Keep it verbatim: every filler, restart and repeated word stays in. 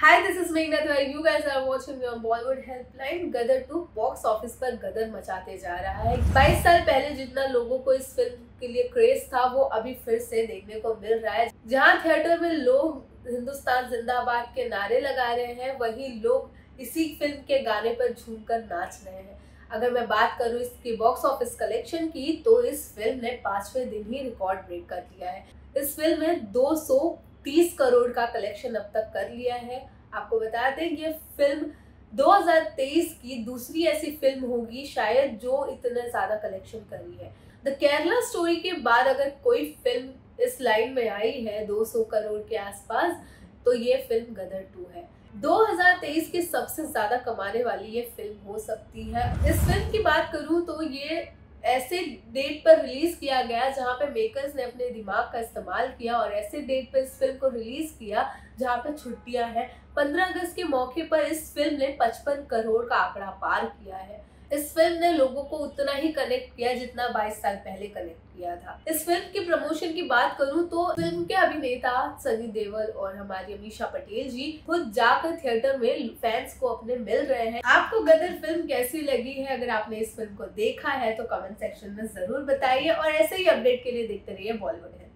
Hi, this is Meghna Tiwari. You guys are watching me on Bollywood Helpline. Gadar two box office पर गदर मचाते जा रहा है। बाईस साल पहले जितना लोगों को इस फिल्म के लिए क्रेज था वो अभी फिर से देखने को मिल रहा है। जहां थिएटर में लोग हिंदुस्तान जिंदाबाद के नारे लगा रहे हैं, वही लोग इसी फिल्म के गाने पर झूमकर नाच रहे हैं। अगर मैं बात करूं इसकी बॉक्स ऑफिस कलेक्शन की, तो इस फिल्म ने पांचवें दिन ही रिकॉर्ड ब्रेक कर लिया है। इस फिल्म ने दो सौ तीस करोड़ का कलेक्शन अब तक कर लिया है। आपको बता दें ये फिल्म दो हज़ार तेईस की दूसरी ऐसी फिल्म होगी शायद जो इतना ज्यादा कलेक्शन करी है। द केरला स्टोरी के बाद अगर कोई फिल्म इस लाइन में आई है दो सौ करोड़ के आसपास, तो ये फिल्म गदर टू है। दो हज़ार तेईस की सबसे ज्यादा कमाने वाली ये फिल्म हो सकती है। इस फिल्म की बात करूं तो ये ऐसे डेट पर रिलीज किया गया जहां पे मेकर्स ने अपने दिमाग का इस्तेमाल किया और ऐसे डेट पर इस फिल्म को रिलीज किया जहां पे छुट्टियां हैं। पंद्रह अगस्त के मौके पर इस फिल्म ने पचपन करोड़ का आंकड़ा पार किया है। इस फिल्म ने लोगों को उतना ही कनेक्ट किया जितना बाईस साल पहले कनेक्ट किया था। इस फिल्म की प्रमोशन की बात करूं तो फिल्म के अभिनेता सनी देओल और हमारी अमीषा पटेल जी खुद जाकर थिएटर में फैंस को अपने मिल रहे हैं। आपको गदर फिल्म कैसी लगी है? अगर आपने इस फिल्म को देखा है तो कमेंट सेक्शन में जरूर बताइए और ऐसे ही अपडेट के लिए देखते रहिए बॉलीवुड है।